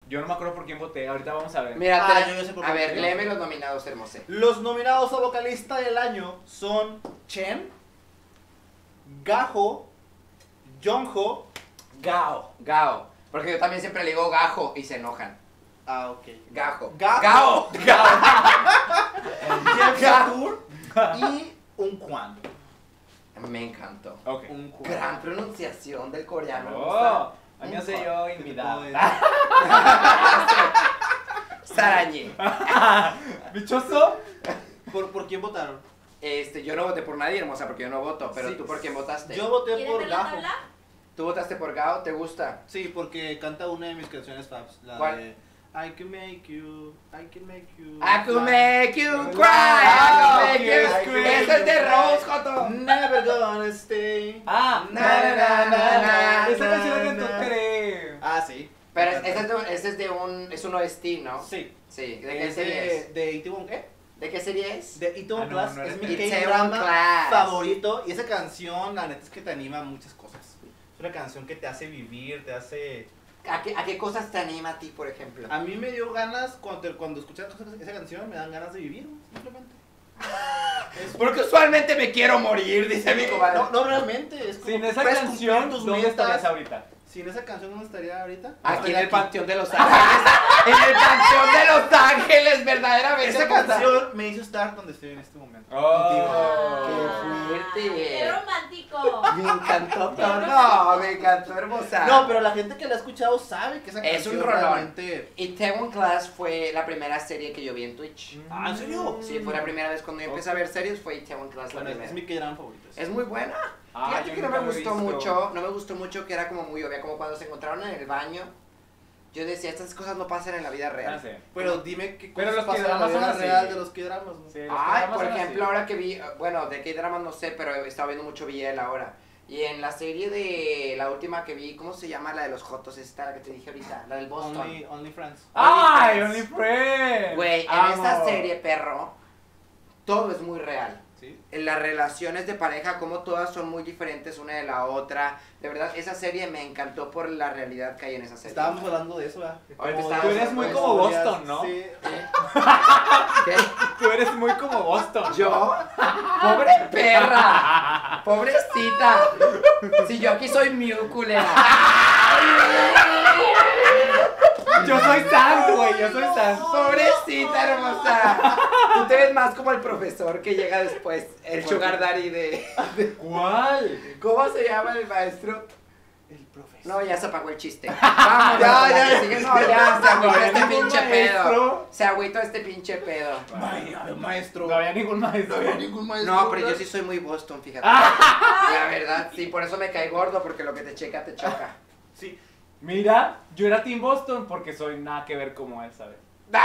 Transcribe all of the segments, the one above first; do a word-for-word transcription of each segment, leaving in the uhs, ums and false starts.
Yo no me acuerdo por quién voté, ahorita vamos a ver. Mira, Ah, te- yo- yo sé por a qué ver, voté. léeme los nominados, hermose. Los nominados a vocalista del año son Chen, Gajo, Jongho. Gao. Gao. Porque yo también siempre le digo gajo y se enojan. Ah, ok. Gajo. Gajo. Gao. Jeff Satur y un Kwan. Me encantó. Ok. Un Kwan. Gran pronunciación del coreano. me gusta. Oh, año sé yo invitado. Sarañe. ¿Bichoso? ¿Por, ¿Por quién votaron? Este, yo no voté por nadie, hermosa, porque yo no voto. Pero Sí. tú, ¿por quién votaste? Yo voté ¿Quieres por ver la Gajo. tabla? ¿Tú votaste por Gao? ¿Te gusta? Sí, porque canta una de mis canciones faves. La ¿Cuál? de I can make you, I can make you. I could fly. make you cry. Ah, I could make ok, you ok. Eso es de Rose, Joto. Never gonna stay. Ah, Na, na, na, na, na. esa canción la cantó na. Tere. Ah, sí. Pero ese es de, ese es de un, es un O S T, ¿no? Sí. Sí. ¿De qué Es serie es? de, de Itaewon, ¿qué? ¿De qué serie es? De Itaewon Ah, no, Class. no es era mi Itaewon K-drama Class. favorito. Y esa canción, la neta es que te anima a muchas cosas. Es una canción que te hace vivir, te hace... ¿A qué, ¿A qué cosas te anima a ti, por ejemplo? A mí me dio ganas, cuando, cuando escuché esa canción, me dan ganas de vivir, simplemente. Es- Porque usualmente me quiero morir, dice mi comadre. No, no realmente, es como Sin que esa puedes canción, cumplir tus ¿dónde metas. estarías ahorita? Sin esa canción, ¿dónde estaría ahorita? Aquí en Estaría el Panteón de Los Ángeles. En el Panteón de Los Ángeles, verdaderamente. Esa hermosa. canción me hizo estar donde estoy en este momento. Oh. Qué ¡Qué fuerte. romántico! Me encantó todo. No, me encantó, hermosa. No, pero la gente que la ha escuchado sabe que esa Es canción un rolón. realmente... Itaewon Class fue la primera serie que yo vi en Twitch. Ah, ¿en serio? Sí, fue la primera vez cuando yo empecé a ver series, fue Itaewon Class la Bueno, primera. es mi K-drama favorito. sí. Es muy buena. Ah, Fíjate yo que no nunca me lo he gustó visto. mucho, no me gustó mucho que era como muy obvia, como cuando se encontraron en el baño. Yo decía, estas cosas no pasan en la vida Ah, real. sí. Pero dime qué Pero cosas los pasan en la K-dramas son vida así. real de los K-dramas. ¿no? Sí. los Ay, programas por son ejemplo, así. ahora que vi, bueno, de K-drama no sé, pero he estado viendo mucho B L ahora. Y en la serie de la última que vi, ¿cómo se llama la de los Jotos? Esta, la que te dije ahorita, la del Boston. Only, only Friends. ¡Ay, Only Only Friends! Güey, en Amo. esta serie, perro, todo es muy real. ¿Sí? En las relaciones de pareja, como todas son muy diferentes una de la otra. De verdad, esa serie me encantó por la realidad que hay en esa serie. Estábamos hablando de eso, ¿verdad? Ahorita Como estábamos Tú eres muy de como historias, Boston, ¿no? Sí. ¿Qué? Tú eres muy como Boston. ¿Yo? ¡Pobre perra! ¡Pobrecita! Si yo aquí soy Mew, culera. Yo soy Sam, güey, yo soy Sam. Pobrecita, hermosa. Tú te ves más como el profesor que llega después, el ¿Cuál? sugar daddy de... ¿Cuál? ¿Cómo se llama el maestro? El profesor. No, ya se apagó el chiste. Vamos, Ya, ya, ya, ya. Sigue, no, ya, se agüitó No había este ningún pinche pedo. maestro. Se agüitó este pinche pedo. Ay, ay, maestro. No había ningún maestro. No había ningún maestro. No, pero yo ¿verdad? sí soy muy Boston, fíjate. La verdad, sí, por eso me cae gordo, porque lo que te checa, te choca. Sí. Mira, yo era Team Boston porque soy nada que ver como él, ¿sabes?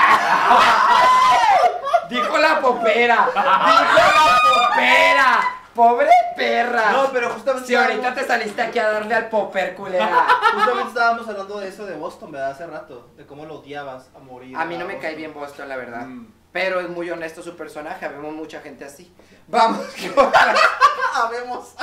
Dijo la popera. Dijo la popera. Pobre perra. No, pero justamente. Si ahorita estábamos- te saliste aquí a darle al popper, culera. Justamente estábamos hablando de eso de Boston, ¿verdad? Hace rato. De cómo lo odiabas a morir. A mí no me Boston. cae bien Boston, la verdad. Mm. Pero es muy honesto su personaje, vemos mucha gente así. Vamos con, Habemos.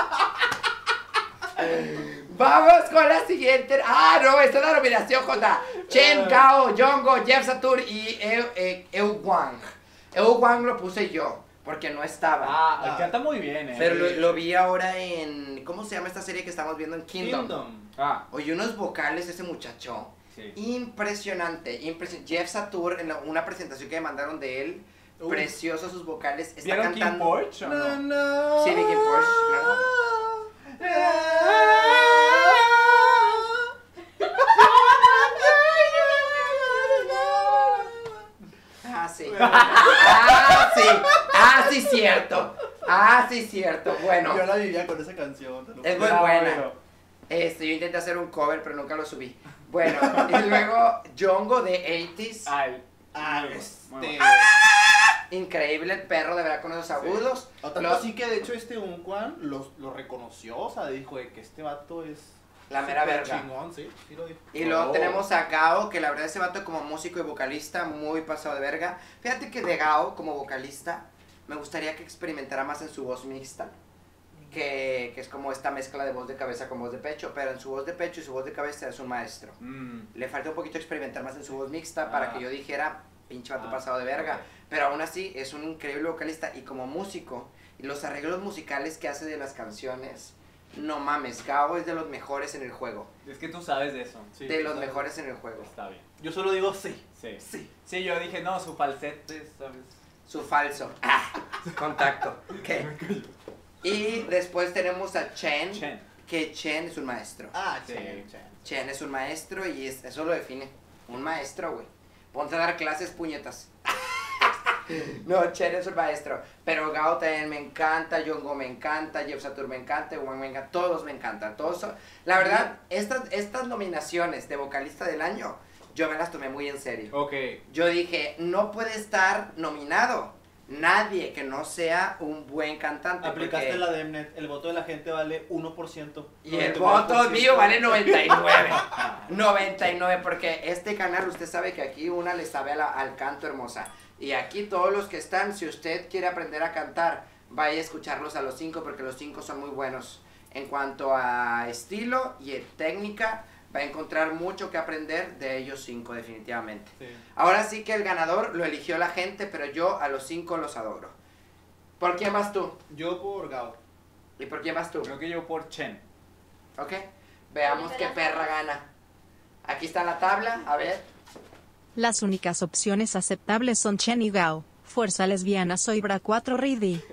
vamos con la siguiente. Ah, no, esta es la nominación, Jota. Chen, Gao, Jongho, Jeff Satur y Eu, eh, Eu Wang. Eu Wang lo puse yo, porque no estaba. Ah, Ah. canta muy bien, eh. Pero lo, lo vi ahora en... ¿Cómo se llama esta serie que estamos viendo en Kingdom? Kingdom. Ah, Oye, unos vocales ese muchacho. sí. Impresionante, impresionante. Jeff Satur, en la- una presentación que me mandaron de él, Uy. precioso sus vocales. Está ¿Vieron Kim cantando. Porch o No, no? no. Sí, vi Kim Porsche, claro. Ah, sí. Ah, sí. Ah, sí, cierto. Ah, sí, cierto. Bueno, Yo la vivía con esa canción. te lo Es juro. muy buena. bueno. este, yo intenté hacer un cover, pero nunca lo subí. Bueno, y luego Jongho de ochenta. Ay. Ah, Muy este. bueno. Increíble el perro, de verdad, con esos agudos. O tanto Los- así que de hecho este Unquan lo, lo reconoció, o sea, dijo de que este vato es La mera súper verga. chingón, sí, sí lo dijo. Y luego Oh. tenemos a Gao, que la verdad ese vato como músico y vocalista muy pasado de verga. Fíjate que de Gao como vocalista me gustaría que experimentara más en su voz mixta. que, que es como esta mezcla de voz de cabeza con voz de pecho, pero en su voz de pecho y su voz de cabeza es un maestro. Mm. Le falta un poquito experimentar más en su voz mixta para Ah. que yo dijera, pinche vato Ah, pasado de verga. ok. Pero aún así es un increíble vocalista y como músico, y los arreglos musicales que hace de las canciones, no mames, Gao es de los mejores en el juego. Es que tú sabes de eso. Sí, de los ¿sabes? mejores en el juego. Está bien. Yo solo digo sí. Sí. Sí. Sí, yo dije, no, su falsete, ¿sabes? Su falso. Ah, contacto. ¿Qué? Y después tenemos a Chen, Chen. que Chen es un maestro. Ah, Sí. Chen, Chen. Chen es un maestro y es- eso lo define. Un maestro, güey. Ponte a dar clases, puñetas. No, Chen es un maestro. Pero Gao también me encanta, Yongo me encanta, Jeff Satur me encanta, Wang me encanta. Todos me encantan. Todos son- La verdad, estas, estas nominaciones de vocalista del año, yo me las tomé muy en serio. Ok. Yo dije, no puede estar nominado nadie que no sea un buen cantante. Aplicaste porque- la Demnet. El voto de la gente vale uno por ciento. Y el noventa y nueve por voto ciento. mío vale noventa y nueve. noventa y nueve, porque este canal, usted sabe que aquí una le sabe a la- al canto, hermosa. Y aquí todos los que están, si usted quiere aprender a cantar, vaya a escucharlos a los cinco, porque los cinco son muy buenos. En cuanto a estilo y en técnica, va a encontrar mucho que aprender de ellos cinco, definitivamente. Sí. Ahora sí que el ganador lo eligió la gente, pero yo a los cinco los adoro. ¿Por quién vas tú? Yo por Gao. ¿Y por quién vas tú? Creo que yo por Chen. ¿Ok? Veamos qué perra gana. Aquí está la tabla, a ver. Las únicas opciones aceptables son Chen y Gao. Fuerza lesbiana, soy Bra cuatro Ready.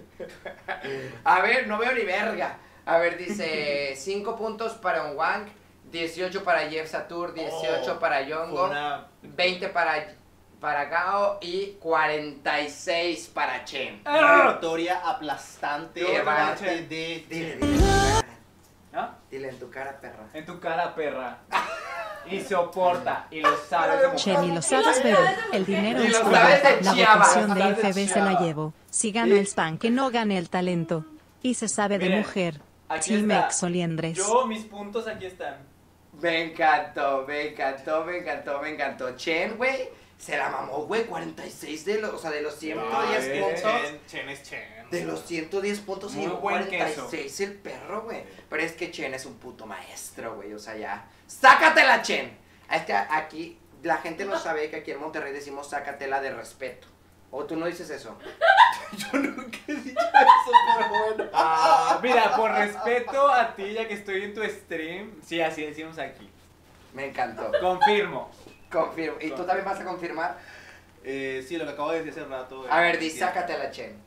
A ver, no veo ni verga. A ver, dice cinco puntos para un Wang, dieciocho para Jeff Satur, dieciocho Oh, para Fue Yongo, una... veinte para, para Gao y cuarenta y seis para Chen. ¡Ah! victoria aplastante Qué de mal. parte de Dile, Chen. dile en tu cara. ¿Ah? Dile en tu cara, perra. En tu cara, perra. Y soporta. Y lo sabes. como- Chen y lo sabes, pero el dinero Y es lo todo. sabes de La Chiapas, votación de sabes de F B se la Chiapas. llevo. Si gana el span, que no gane el talento. Y se sabe de Miren, mujer. aquí Team está. Ex Oliendres. Yo, mis puntos aquí están. Me encantó, me encantó, me encantó, me encantó. Chen, güey, se la mamó, güey, cuarenta y seis de los, o sea, de los ciento diez Ay, puntos. Chen, Chen es Chen. De los ciento diez puntos Muy y llevó buen cuarenta y seis el perro, güey. Pero es que Chen es un puto maestro, güey, o sea, ya. ¡Sácatela, Chen! Es que aquí, la gente no sabe que aquí en Monterrey decimos sácatela de respeto. ¿O tú no dices eso? Yo nunca he dicho eso, pero bueno. Ah, mira, por respeto a ti, ya que estoy en tu stream. Sí, así decimos aquí. Me encantó. Confirmo. Confirmo. ¿Y tú también vas a confirmar? Eh, sí, lo que acabo de decir hace rato. eh, A ver, di, sí. sácatela, Chen.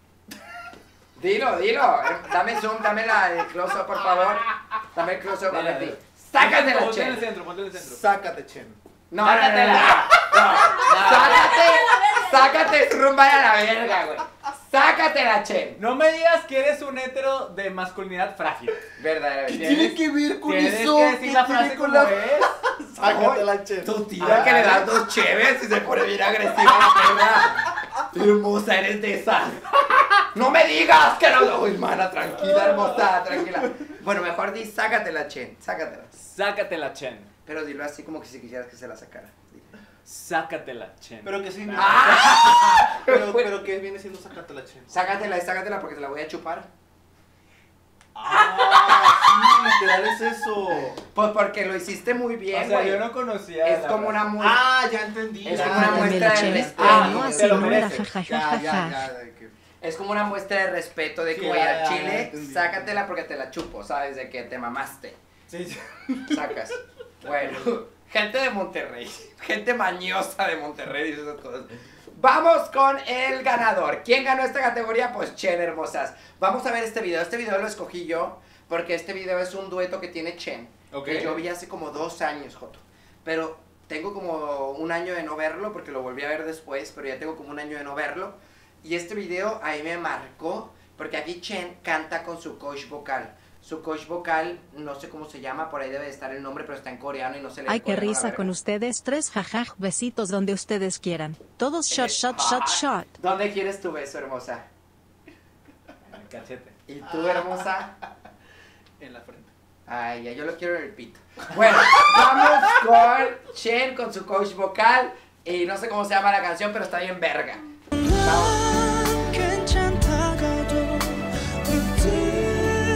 Dilo, dilo. Eh, Dame zoom, dame la, el close-up, por favor. Dame el close-up. A ver, di. Sácatela, Ponte en el Chen. centro, ponte en el centro. Sácate, Chen. No, no, no, no, no, no. Sácate, sácate, rumba a la verga, güey. Sácatela, Chen. No me digas que eres un hétero de masculinidad frágil. Verdaderamente. Tienes- que ver Tienes que decir la frase como es. Sácatela, Chen. Tu tía que le das dos cheves y se pone bien agresiva la perra. Hermosa, eres de esas. No me digas que no. Uy, mana, tranquila, hermosa, tranquila. Bueno, mejor di, sácatela, Chen, sácatela. Sácatela, Chen. Pero dilo así como que si quisieras que se la sacara. Sácatela, Chen. Pero que sí. ¡Ah! Pero, pero que viene siendo sácatela, Chen. Sácatela y sácatela porque te la voy a chupar. Ah, sí, literal es eso. Pues porque lo hiciste muy bien, o sea, güey. yo no conocía. Es la como verdad. una muestra. Ah, ya entendí. Es ya. como una Dame muestra la de Chen, respeto. ah, te no, lo así no era mereces. jajaja. Ya, ya, ya. de que- Es como una muestra de respeto de que, Sí, güey, ya, al ya, ya chile, entendí. sácatela porque te la chupo, ¿sabes? De que te mamaste. Sí, sí. Sacas. Bueno, gente de Monterrey, gente mañosa de Monterrey dice esas cosas. Vamos con el ganador. ¿Quién ganó esta categoría? Pues Chen, hermosas. Vamos a ver este video. Este video lo escogí yo porque este video es un dueto que tiene Chen. Ok. Que yo vi hace como dos años, Joto. Pero tengo como un año de no verlo porque lo volví a ver después, pero ya tengo como un año de no verlo. Y este video ahí me marcó porque aquí Chen canta con su coach vocal. Su coach vocal, no sé cómo se llama, por ahí debe de estar el nombre, pero está en coreano y no se le Ay, qué coreano a la risa verga. con ustedes tres, jajaj, besitos donde ustedes quieran. Todos shot, shot, shot, shot. ¿Dónde quieres tu beso, hermosa? En el cachete. ¿Y tú, hermosa? En la frente. Ay, ya, yo lo quiero en el pito. Bueno, vamos con Chen, con su coach vocal. Y no sé cómo se llama la canción, pero está bien verga. Vamos. 괜찮다가도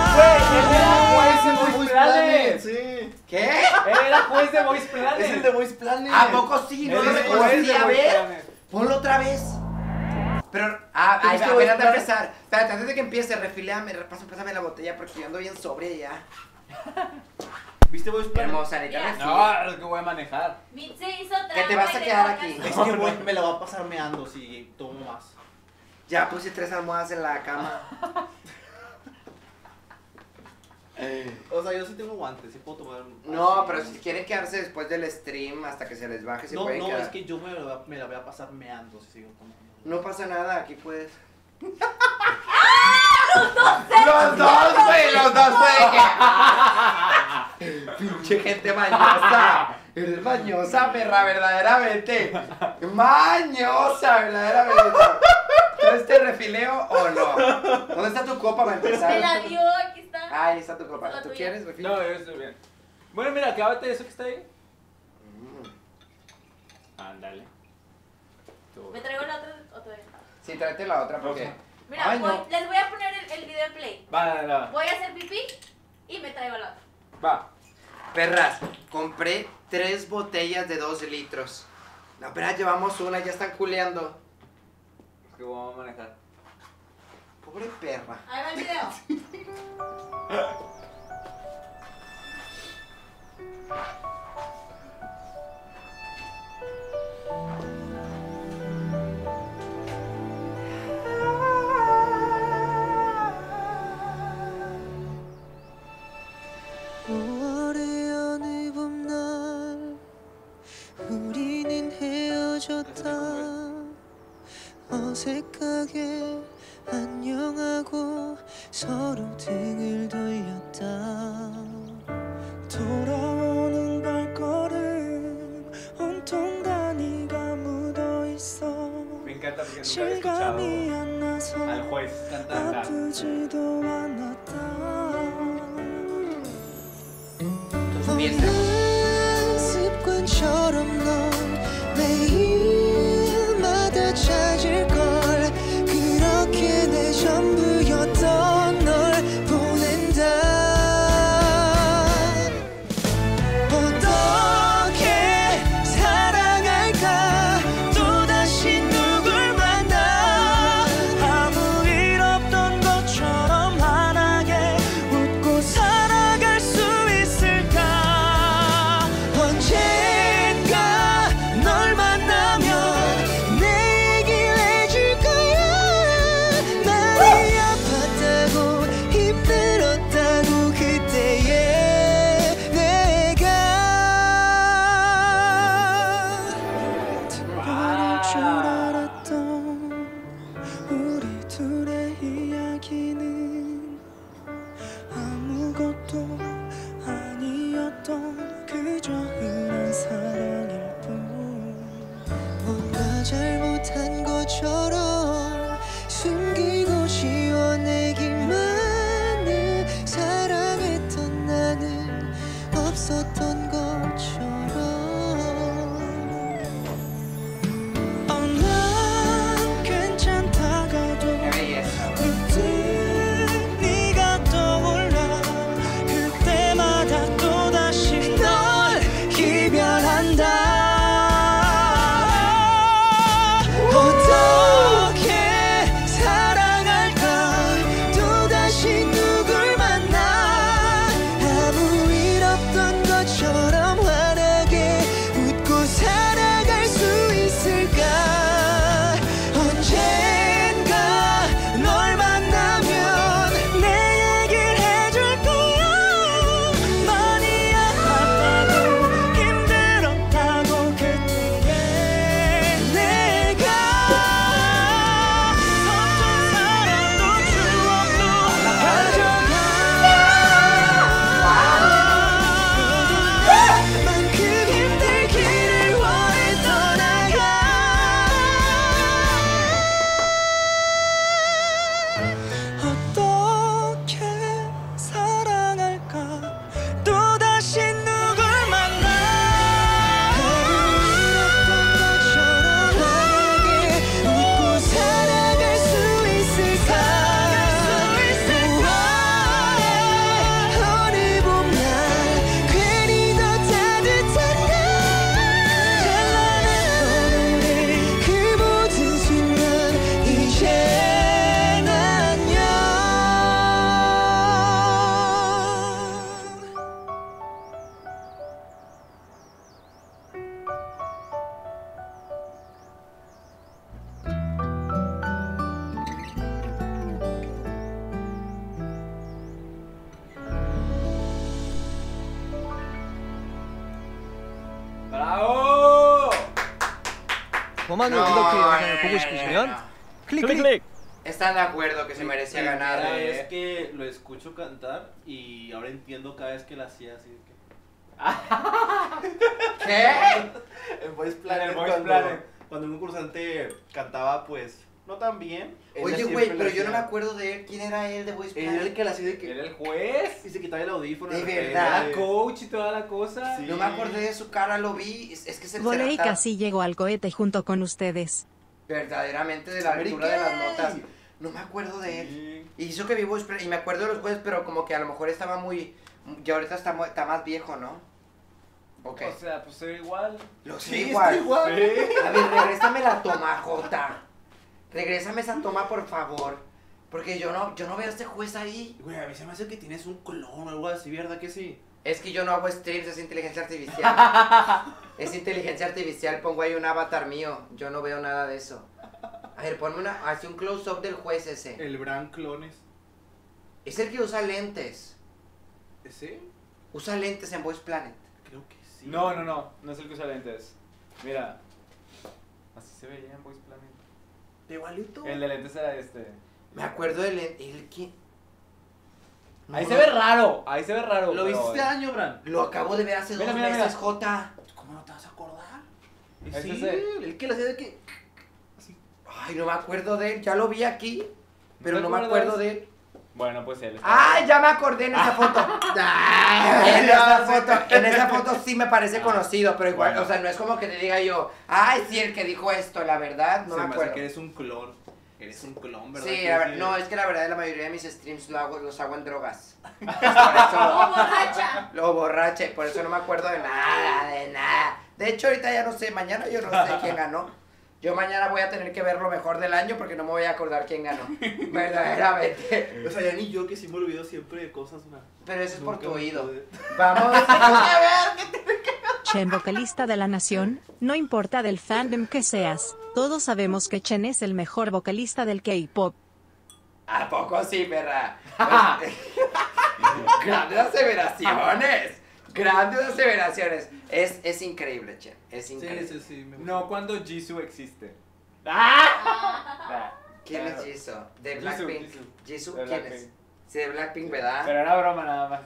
Güey, él era juez de Voice Voice Planet. Sí. ¿Qué? Él era juez de Voice Planet. Es el de Voice Planet. ¿A poco sí? No Él lo es juez de reconocí. A Voice ver, Planet. ponlo otra vez. Pero, ah, ¿Tú ahí viste va, Voice espérate a Planet? empezar. Espérate, antes de que empiece, refileame, pásame, pásame la botella porque yo ando bien sobria ya. ¿Viste Voice Planet? Hermosa, necesita Ya. refil. No, es que voy a manejar. Mitzi hizo trampa. Que te vas a y quedar dejó aquí. casi- Es que voy, me la voy a pasar meando si tomo más. Ya puse tres almohadas en la cama. O sea, yo sí tengo guantes, sí puedo tomar. No, así. pero si quieren quedarse después del stream hasta que se les baje, se No, pueden no, quedar. es que yo me la, me la voy a pasar meando si sigo tomando. No pasa nada, aquí puedes. ¡Los dos! Los dos, güey, los dos puede que. Pinche gente mañosa. Eres mañosa, perra, verdaderamente. Mañosa, verdaderamente. ¿Entonces te refileo o no? ¿Dónde está tu copa para empezar? Me la dio, aquí está. Ah, ahí está tu copa. La ¿Tú tuya. quieres refil? No, yo estoy bien. Bueno, mira, acábate eso que está ahí. Mm. Ándale. Tú. ¿Me traigo la otra otra vez? Sí, tráete la otra porque. Rosa. Mira, Ay, voy- no. les voy a poner el, el video en play. Va, va, va. Voy a hacer pipí y me traigo la otra. Va. Perras, compré tres botellas de dos litros. No, espera, llevamos una, ya están culeando. Es que vamos a manejar. Pobre perra. Ahí va el video. 오월의 어느 봄날 우리는 헤어졌다 어색하게 안녕하고 서로 등을 돌렸다 돌아오는 발걸음 온통 단위가 묻어있어 Me encanta porque nunca había escuchado 실감이 안 나서 al juez cantar. 아프지도 않았다 어느 습관처럼 넌 매일마다 찾을걸 그렇게 내 전부였던 널 보낸다 어떻게 사랑할까 또다시 누굴 만나 아무 일 없던 것처럼 환하게 웃고 살아갈 수 있을까 언젠가 널 만나면 내 얘기를 해줄 거야 많이 아팠다고 힘들었다고 그때의 내가 버릴 줄 알았던 우리 둘의 이야기는 아무것도 아니었던 그저 흔한 사랑일 뿐 뭔가 잘못한 것처럼 숨기고 지워내기만을 사랑했던 나는 없었던 것처럼 어, 난 괜찮다가도 Qué belleza. 문득 저만을 No, 이렇게 영상을 no, 보고 no, 싶으시면 no. 클릭 클릭. Están de acuerdo que se merecía ganar. Primera eh. vez que lo escucho cantar y ahora entiendo cada vez que la hacía así. de que- ¿Qué? En Voice Planet, En el Voice cuando, Planet. cuando un concursante cantaba, pues, no tan bien. ella Oye, siempre güey, le pero yo no me hacía- acuerdo de él. ¿Quién era él de Voice Él era el Planet? que la hacía de que... Era el juez. Y se quitaba el audífono. ¿De repente. verdad? Era coach y toda la cosa. Sí. No me acordé de su cara, lo vi. Es, es que se Volé y se casi llegó al cohete junto con ustedes. verdaderamente de la altura de las notas. No me acuerdo de él. Sí. Y hizo que vi Voice Planet, y me acuerdo de los jueces, pero como que a lo mejor estaba muy... Ya ahorita está, mu- está más viejo, ¿no? Ok. O sea, pues soy igual. Lo sé Sí, igual. está igual. Sí. A ver, regrésame la toma, Jota. Regrésame esa toma, por favor. Porque yo no, yo no veo a este juez ahí. Güey, a mí se me hace que tienes un clon o algo así, ¿verdad que sí? Es que yo no hago streams, es inteligencia artificial. Es inteligencia artificial, pongo ahí un avatar mío. Yo no veo nada de eso. A ver, ponme una, hace un close-up del juez ese. El Brand Clones. Es el que usa lentes. ¿Ese? Usa lentes en Voice Planet. Creo que sí. No, no, no. No es el que usa lentes. Mira. Así se veía en Voice Planet. Igualito. El de lentes era este. Me acuerdo del lente. ¿El quién? Ahí No, se ve raro. Ahí se ve raro. ¿Lo viste pero- este año, Brand? Lo acabo de ver hace Mira, dos mira, meses, mira. Jota. ¿Cómo no te vas a acordar? Es Sí, ese. el que le hacía de que... Ay, no me acuerdo de él. Ya lo vi aquí. Pero ¿Te no me acuerdas? acuerdo de él. Bueno, pues él. está- ¡Ay, ya me acordé en esa foto! en esa foto, en esa foto sí me parece Ah, conocido, pero igual, bueno. o sea, no es como que te diga yo, ay, sí, el que dijo esto, la verdad, no Se me me hace acuerdo. que eres un clon. Eres un clon, ¿verdad? Sí, que la ver- no, es que la verdad la mayoría de mis streams lo hago, los hago en drogas. Por ¡Oh, eso, borracha! lo borracha, y por eso no me acuerdo de nada, de nada. De hecho, ahorita ya no sé, mañana yo no sé quién ganó. Yo mañana voy a tener que ver lo mejor del año porque no me voy a acordar quién ganó. Verdaderamente. O sea, ya ni yo que sí me olvido siempre de cosas, una. Pero eso es por Nunca tu me oído. pude. Vamos a ver. Chen, vocalista de la nación, no importa del fandom que seas, todos sabemos que Chen es el mejor vocalista del K-pop. ¿A poco sí, perra? Pues, grandes aseveraciones. Grandes aseveraciones. Es, es increíble, Chen. Es Sí, increíble. sí, sí. me gusta. No cuando Jisoo existe. ¡Ah! ¿Quién Claro. es Jisoo? ¿De Jisoo, Blackpink? Jisoo. ¿Jisoo? De ¿Quién Blackpink. es? Sí, de Blackpink, ¿verdad? Pero era broma nada más.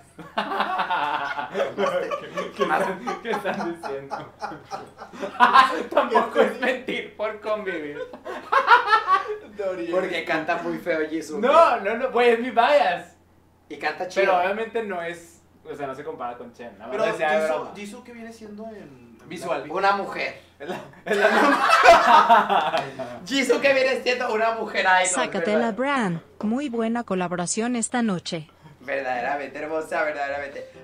¿Qué Más- están, ¿Qué están diciendo? Tampoco es mentir por convivir. Dorian. Porque canta muy feo Jisoo. No, no, no, güey, es mi bias. Y canta chido. Pero obviamente no es, o sea, no se compara con Chen. Nada más Pero decía de Jisoo, broma. Jisoo, ¿qué viene siendo en. en Visual. Blackpink? Una mujer. Es la- es la- Jisoo que viene siendo una mujer idol. Sácatela, ¿verdad? Bran. Muy buena colaboración esta noche. Verdaderamente hermosa, verdaderamente.